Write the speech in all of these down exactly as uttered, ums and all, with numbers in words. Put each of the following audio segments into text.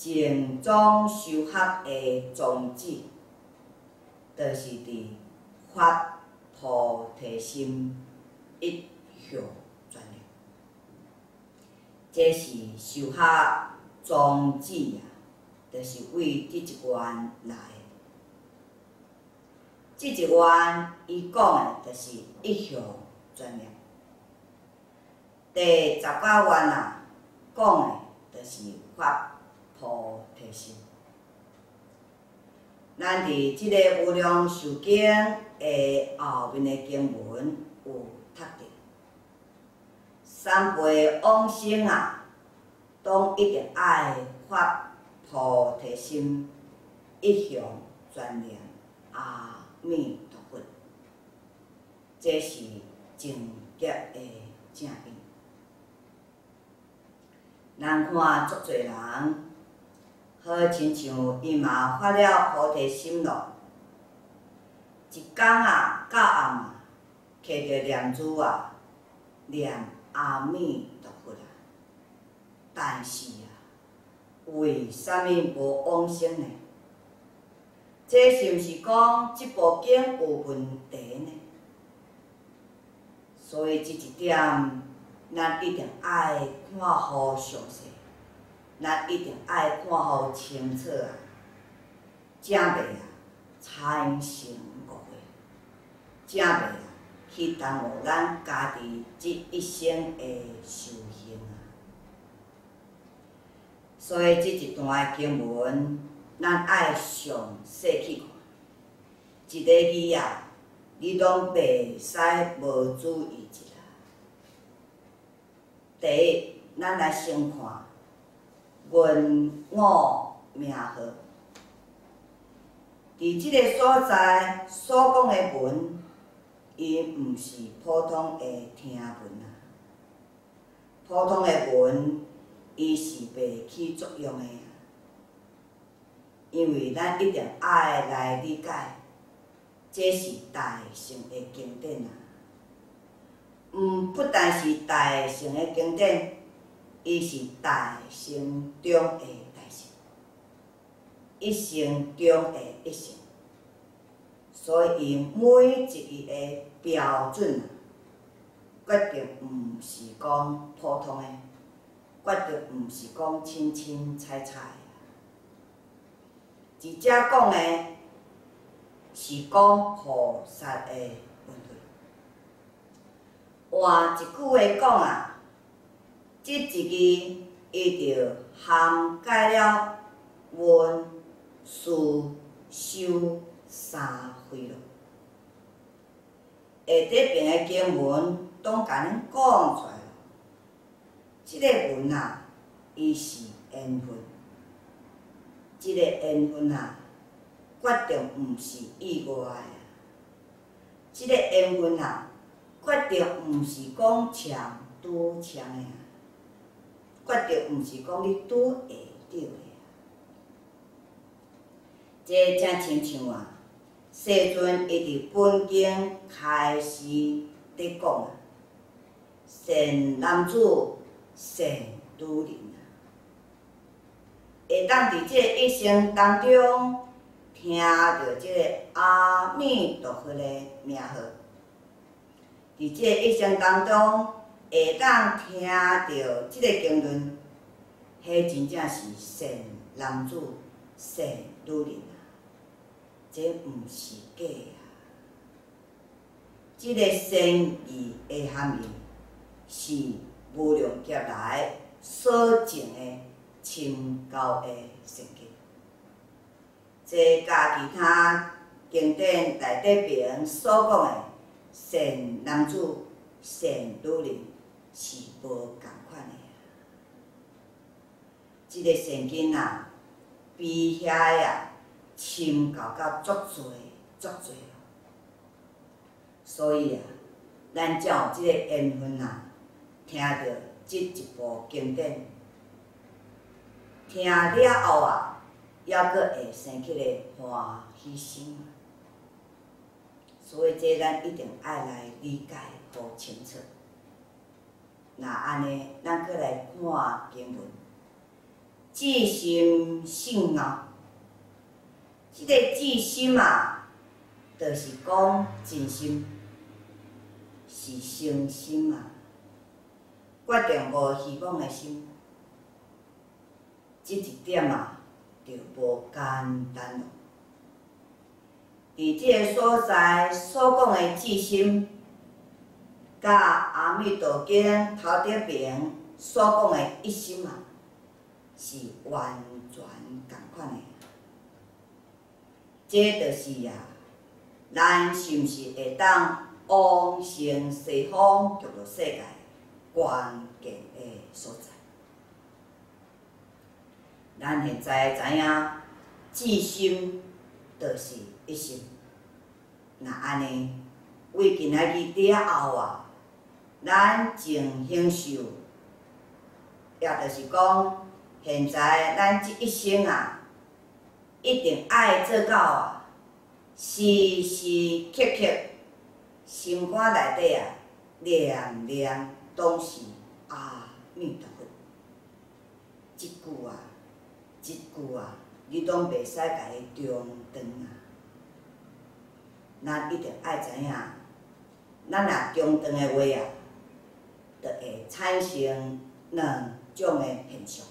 净宗修学的宗旨，就是伫发菩提心，一向专念。这是修学宗旨啊，就是为即一愿来的。即一愿伊讲的，就是一向专念。第十九愿啊，讲的就是发菩提心。咱伫即个《无量寿经》的后面的经文有读到，三辈往生啊，拢一定爱发菩提心，一向专念阿弥陀佛。这是正觉的正义。咱看足侪人，好亲像伊嘛发了菩提心咯，一天啊到暗啊，摕着念珠啊，念阿弥陀佛啊。但是啊，为啥物无往生呢？这是毋是讲即部经有问题呢？所以即一点，咱一定爱看好详细，咱一定爱看好清楚啊，才袂啊产生误会，才袂啊去耽误咱家己即一生的修行啊。所以即一段的经文，咱爱详细去看，一个字啊，你拢袂使无注意一下。第一，咱来先看文五名号，伫即个所在所讲的文，伊毋是普通的听文啊，普通的文，伊是袂起作用的啊。因为咱一定爱来理解，这是大乘的经典啊。毋不但是大乘的经典，伊是大乘中的大乘，一乘中的一乘。所以伊每一句的标准啊，决定毋是讲普通的，决定毋是讲清清彩彩的。而遮讲的是讲菩萨的问题。换一句话讲啊，即一句伊就涵盖了闻、思、修三回咯。下底边的经文拢甲恁讲出来咯。即个文啊，伊是缘分。即个缘分啊，决定毋是意外啊。即个缘分啊，决定毋是讲强拄强的啊，决定毋是讲你拄会着的啊。这正亲像啊，世尊伊伫本经开始伫讲啊，善男子、善女人啊，会当伫这一生当中听到这个阿弥陀佛的名号。伫这一生当中，会当听到即个经论，迄真正是善男子、善女人啊！这毋是假啊！即、这个善义的含义，是无量劫来所证的清高的善根。这甲其他经典内底边所讲的善男子、善女人是无共款的啊！即、这个善根啊，比遐个啊深厚到足侪足侪咯。所以啊，咱才有即个缘分啊，听到即一部经典，听了后啊，还阁会生起个欢喜心。所以这咱一定爱来理解好清楚。那安尼，咱搁来看经文。即至心信哦。即、这个至心啊，就是讲真心，是诚心啊，决定无希望的心。即一点啊，就无简单咯。伫即个所在所讲的至心，甲阿弥陀经头顶边所讲的一心啊，是完全共款的。这就是啊，咱是毋是会当往生西方极乐世界关键的所在？咱现在知影，至心就是一心。那安尼，为今仔日了后啊，咱净享受，也就是讲，现在咱即一生啊，一定爱做到啊，时时刻刻心肝内底啊，念念拢是阿弥陀佛。即句啊，即句啊，你拢袂使家己中断啊。咱一定爱知影，咱若中断的话啊，就会产生两种的现象。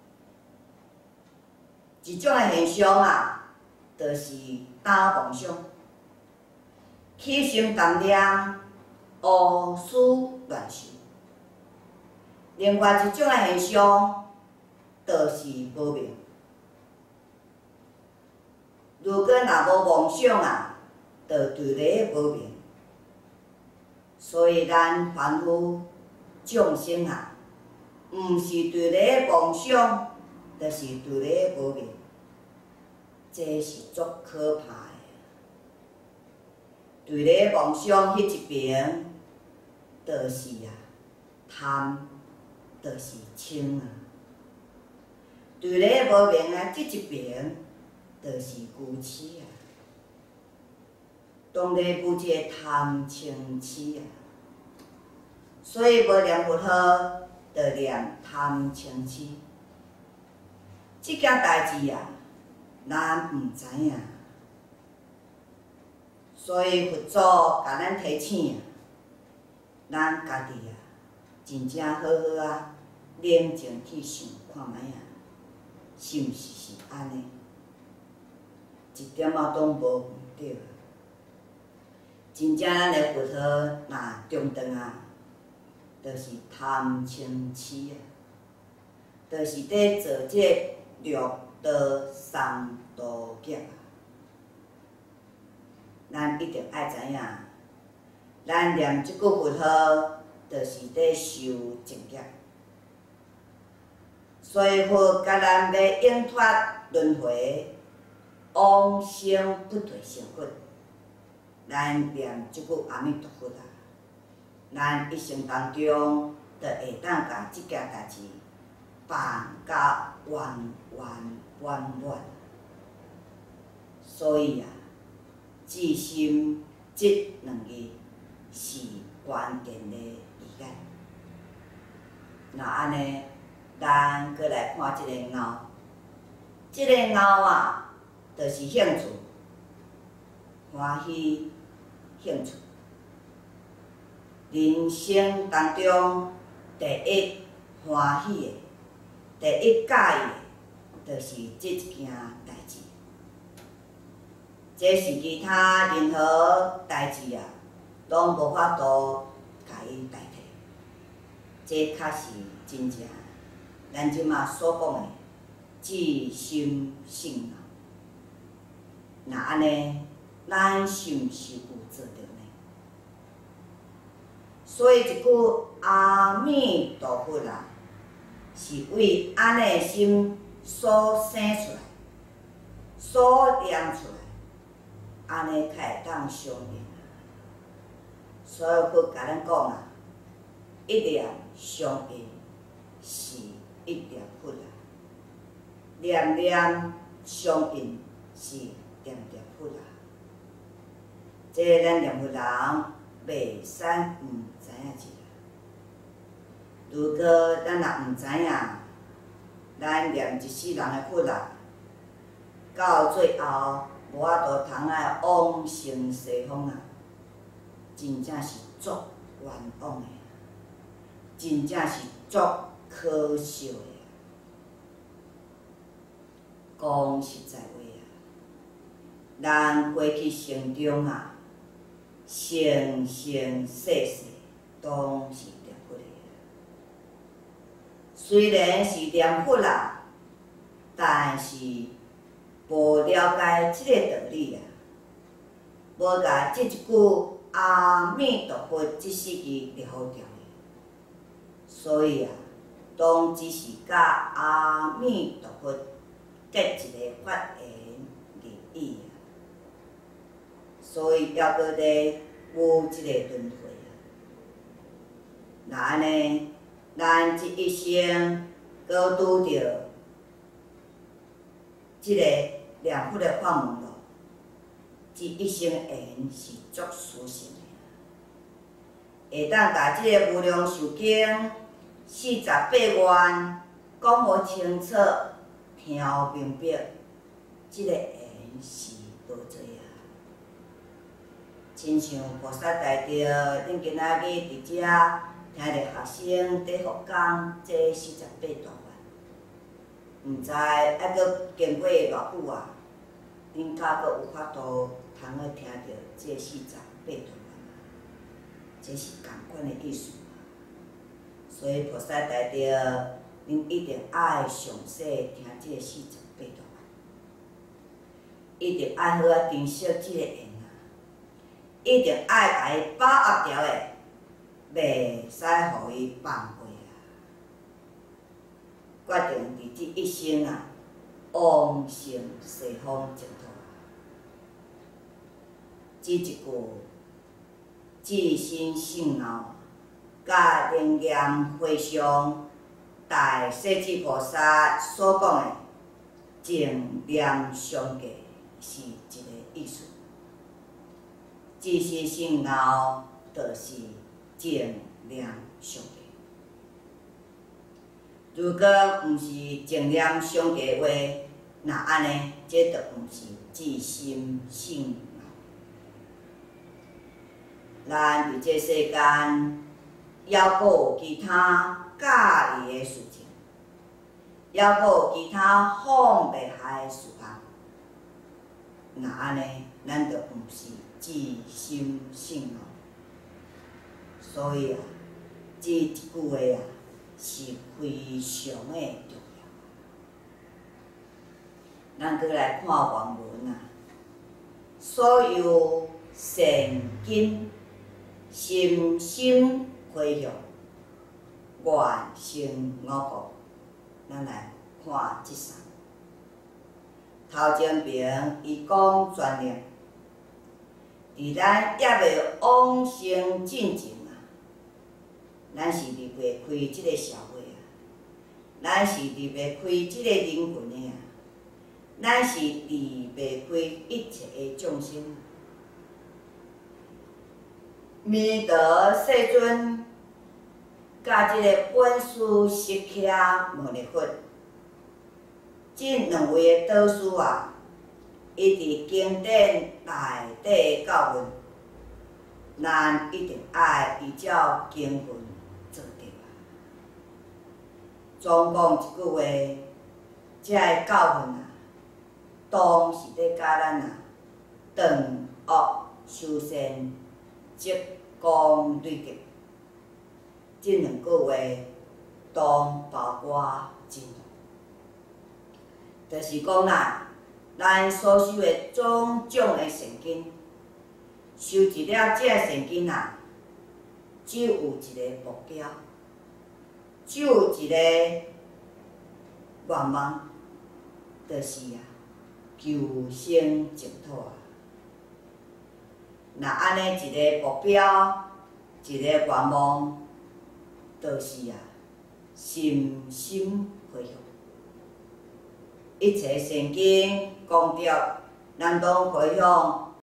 一种的现象啊，就是打妄想，起心动念，胡思乱想。另外一种的现象，就是无明。如果若无妄想啊，就对咧无明。所以咱凡夫众生啊，毋是对咧妄想，就是对咧无明。这是足可怕的。对咧妄想迄一边，就是啊贪，就是嗔啊。对咧无明啊，即一边，就是愚痴啊。当咧有即个贪嗔痴啊，所以无念佛号，着念贪嗔痴。即件代志啊，咱毋知影，所以佛祖甲咱提醒，咱家己啊，真正好好啊，冷静去想看觅啊，是毋是是安尼？一点仔拢无毋对。真正咱的佛号若中断啊，就是贪嗔痴啊，就是伫做这六道三毒劫啊。咱一定爱知影，咱念即句佛号，就是伫受正业。所以佛甲咱要永脱轮回，往生不退成佛。咱念即句阿弥陀佛啊，咱一生当中，就会当甲即件代志办甲圆圆满满。所以啊，至心即两字是关键的理解。那安尼，咱搁来看即个猫，即个猫啊，就是兴趣，欢喜。兴趣，人生当中第一欢喜的、第一介意的，就是即一件代志。这是其他任何代志啊，拢无法度甲伊代替。这确实真正咱即马所讲的至心信啊。那安尼，咱是毋是有做到呢？所以一句阿弥陀佛啊，是为安尼心所生出来、所念出来，安尼才会当相应啊。所以佛甲咱讲啊，一念相应是一念佛啊，念念相应是念念佛啊。这咱念佛人袂使毋知影一个。如果咱若毋知影， 咱念一世人的佛啊，到最后无法度通爱往生西方啊，真正是足冤枉的，真正是足可惜的。讲实在话啊，咱过去生中啊，生生世世拢是念佛的。虽然是念佛啦，但是无了解即个道理啊，无甲即一句阿弥陀佛即四字了掉的，所以啊，当只是甲阿弥陀佛结一个法缘而已啊，所以还搁咧有即个轮回啊。那安尼，咱即一生搁拄着即个念佛的法门咯，即一生缘是足殊胜的，会当甲即个无量寿经四十八愿讲无清楚、听明白，即个缘是无多啊。亲像菩萨大德，恁今仔日伫遮听着学生伫佛讲这四十八大愿，毋知还阁经过偌久啊，恁敢阁有法度通去听着这四十八大愿啊？这是共款的意思。所以菩萨大德，恁一定爱详细听这四十八大愿，一定爱好啊珍惜这个缘啊，一定爱甲伊把握牢的，袂使互伊放过啊。决定伫即一生啊，往生西方净土啊。即一句至心信闹，甲灵验回向大势至菩萨所讲的正念相继，是一个意思。至心信闹，就是正念相继。如果毋是正念相继的话，那安尼，这就毋是至心信闹。咱伫这世间，还阁有其他介意的事情，还阁有其他放袂下的事项，那安尼，咱就毋是至心信闹。所以啊，这一句话啊，是非常的重要。咱搁来看原文啊，所有善根，心心回向，愿成我国。咱来看即三。头前边伊讲专念，伫咱还未往生进前啊，咱是离袂开即个社会啊，咱是离袂开即个人群的啊，咱是离袂开一切的众生。弥陀世尊甲即个本师释迦牟尼佛，即两位的导师啊，伊伫经典内底教训，咱一定爱依照经文做着啊。总讲一句话，这个教训啊，当是咧教咱啊，断恶修善，积功累德。这两句话，当包括真多。就是讲啦，咱所修的种种的善根，修一了这善根啊，只有一个目标，只有一个愿望，就是啊，求生净土啊。那安尼一个目标，一个愿望，就是啊，心心回向。一切善根功德，咱拢回向